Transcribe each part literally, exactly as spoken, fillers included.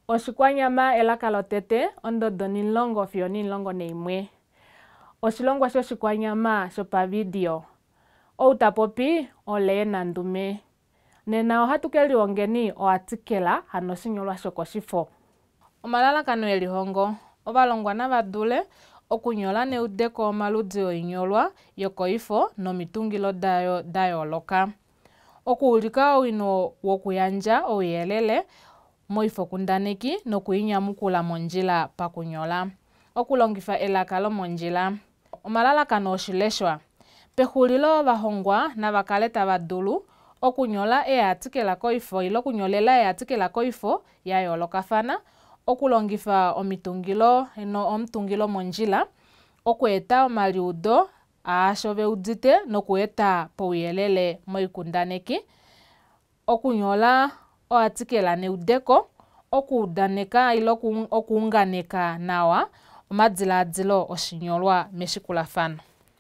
Oshikwanyama elaka lotete ondondo nimulongo ofyo nimulongo naimwe. Oshilongwa shoshikwanyama shopavidiyo. Outapopi oleena ndume. Nena ohatu kelihongeni oatikela hano oshinyolwa shokoshifo. Omalalakano elihongo ovalongwa navadule okunyola neudeko omaludhi oinyolwa yokoifo nomitungilo dayo dayooloka. Okuulika owino wokuyandja ouyelele moifo kundaneki nokwiinyamukula mondjila pakunyola. Okulongifa elaka lomondjila. Omalalakano oshileshwa. Pehulilo vahongwa navakale tavadulu okunyola eatikela koifo ilo okunyolela eatikela koifo yayoolokafana, okulongifa omitungilo eno omutungilo mondjila, okweeta omaliudo aasho veudite nokweeta pauyelele moikundaneki, okunyola oatikela neudeko, okudaneka ilo okuunganeka nawa omadilaadilo oshinyolwa meshikulafano.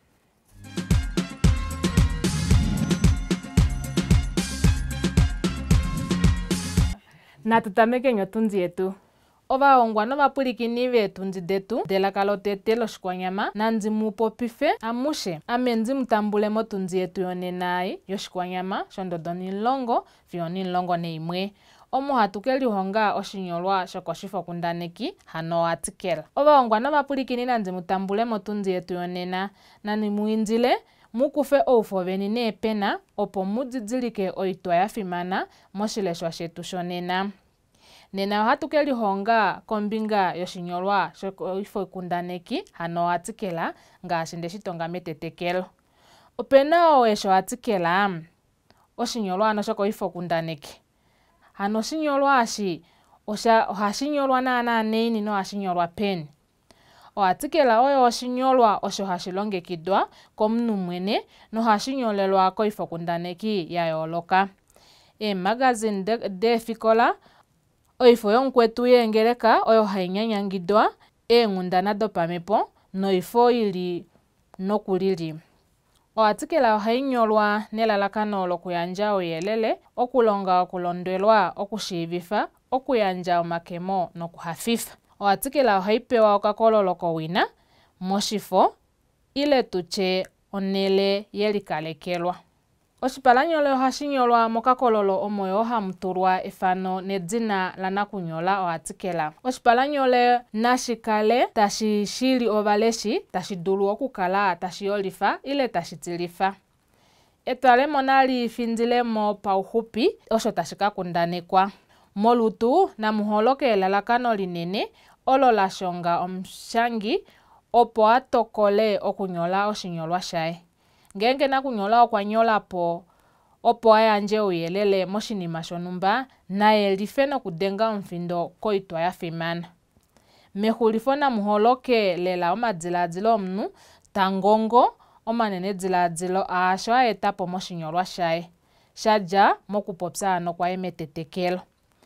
Natutamekeni otundi yetu. Ovahongwa novapulikini veetundi detu delaka lotete loshikwanyama nandi mupopife amushe ame ndi mutambule motundi yetu yonena yoshikwanyama shondondo nimulongo fiyo nimulongo naimwe. Omo hatu kelihonga oshinyolwa shokoshifo kundaneki hano oatikela. Ovahongwa novapulikini nandi mutambule motundi yetu yonena nani muindile mukufe oufo veni neepena opo mudidilike oitwa yafimana moshileshwa shetu shonena. Nena ohatu kelihonga kombinga yoshinyolwa shokoifo kundaneki hano oatikela ngaashi ndeshitonga metetekelo. Opena wo esho oatikela oshinyolwa ano shokoifo kundaneki. Hano oshinyolwa ashi ohashi nyolwa naana neini nohashi nyolwa peni. Oatikela oyo oshinyolwa osho hashi longekidhwa komuntu mwene nohashi nyolelwa koifo kundaneki yayooloka. Eemagazine deefikola, oifo yomukwetu yeengeleka oyo hayi nyanyangidhwa, eenkundana dhopamepo noifo yili nokulili. Oatikela ohayi nyolwa nelalakano lokuyandja uuyelele, okulonga okulondelwa, okushiivifa, okuyandja omakemo nokuhafifa. Oatikela ohayi pewa okakololo kowina moshifo ile tutye onele yelikalekelwa. Oshipalanyolo ohashi nyolwa mokakololo omo yoo hamu tulwa efano nedhina lanakunyola oatikela. Oshipalanyolo nashikale tashi shili ovaleshi tashi dulu okukala tashi yolifa ile tashi tilifa. Etwalemo nalifindilemo pauhupi osho tashi kakundanekwa. Molutu namuholoke elalakano linene olo lashonga omushangi opo atokole okunyola oshinyolwa shaye. Ngenge nakunyola okwanyolapo opo ayandje uuyelele moshinima shonumba naye life nokudenga omufindo koitwa yafimana. Mehulifo namuholoke lela omadilaadilo omuntu tangongo omanenedilaadilo aasho aetapo moshinyolwa shaye shadja mokupopya ano kwaye metetekelo.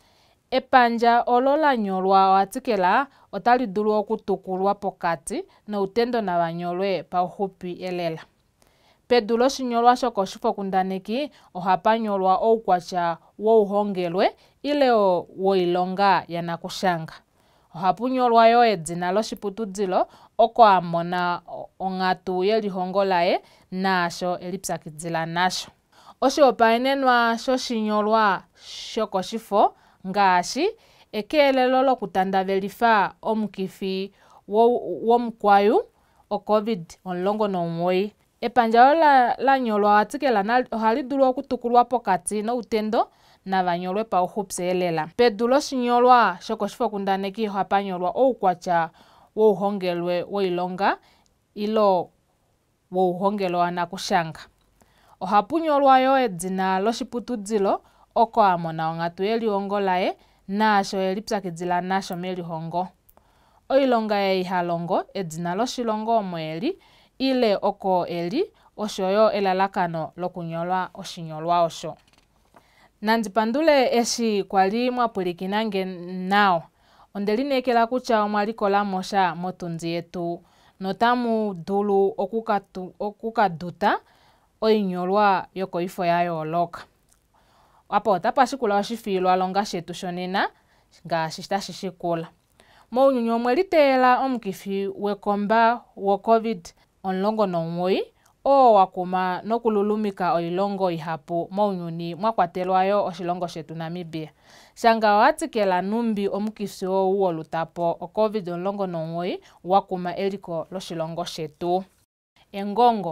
Epandja olo lanyolwa oatikela otali dulu okutukulwa pokati noutendo navanyolwe pauhupi elela. Pedu loshinyolwa shokoshifo kundaneki ohapanyolwa oukwatya wouhongelwe ile woilonga yanakushanga. Ohapunyolwa yoo edhina loshiputudhilo oko amona onkatu yelihongo laye naasho elipyakidhila nasho. Oshiopaenenwa shoshinyolwa shokoshifo ngaashi ekeelelo lokutandavelifa omukifi womukwayu o covid omulongo nomugoyi. Epandja ola lanyolwa oatikela ohali dulu okutukulwa pokati noutendo navanyolwe pauhupi elela. Pedu loshinyolwa shokoshifo kundaneki ohapanyolwa oukwatya wouhongelwe woilonga ilo wouhongelwe wanakushanga. Ohapunyolwa yoo edhina loshiputudhilo oko amona onkatu yelihongo laye naasho elipyakidhila nasho melihongo. Oilonga ye ihalongo edhina loshilongo omo eli ile oko eli osho yoo elalakano lokunyolwa oshinyolwa osho. Nandi pandule eshi kwali mwapulikinange nawa. Ondeli neekela kutya omwalikolamosha motundi yetu notamu dulu okukaduta oinyolwa yokoifo yayooloka. Apo otapashikula oshifiilwa longa shetu shonena nga shitashi shikula. Mounyuni omwe litela omukifi wekomba wo covid omulongo nomugoyi o wakuma nokululumika oilongo ihapu mounyuni mwakwatelwayo oshilongo shetu Namibia. Shanga watsikela numbi omukifi owu wolutapo o covid omulongo nomugoyi wakuma eliko loshilongo shetu. Engongo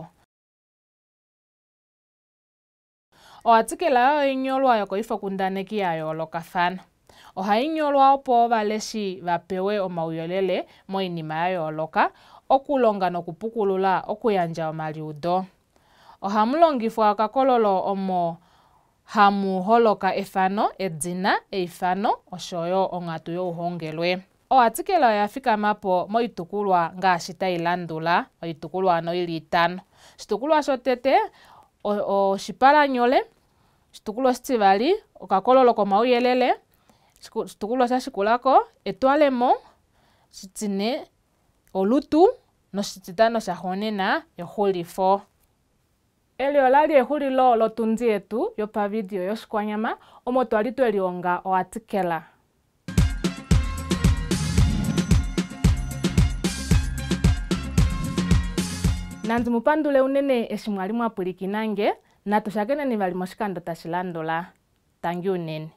owatikela yo inyolwa yoko ifokundaneki ya yoolokathana. Ohayinyolwa opo baleshi bapewe omauyelele moinima ya yooloka, okulonga nokupukulula okuyanja omaliudo. Ohamulongifwa okakololo omo hamu holoka efano, edzina, eifano oshoyo ongatu youhongelwe. Owatikela oyafikamapo moitukulwa ngaashi tayi landula, oitukulwa ano yili itano. Oshitukulwa shotete oshipalanyole, oshitukulwa oshitiyali okakololo komauyelele, oshitukulwa shashikulako etwalemo, oshitine olutu noshititano shahonena ehulifo. Eli olali ehulilo lotundi yetu yopa video yoshikwanyama omo twali twelionga owatikela. Nandi mupandule unene eshimwali mwapulikinange, natushakene ni bali moshikando tashilandula. Tangi unene.